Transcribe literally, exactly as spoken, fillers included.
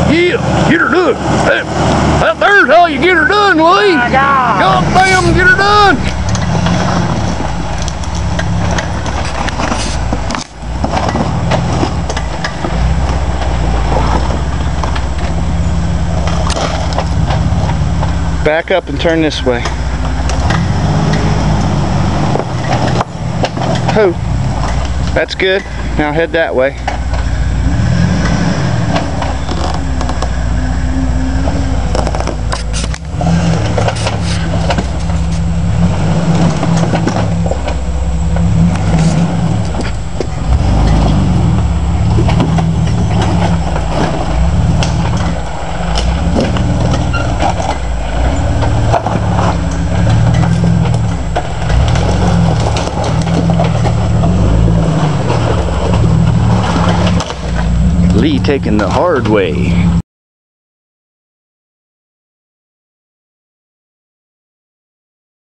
Yeah, get her done. That, that there's how you get her done, Lee. My God. God damn, get her done. Back up and turn this way. Oh, that's good. Now head that way. Lee taking the hard way.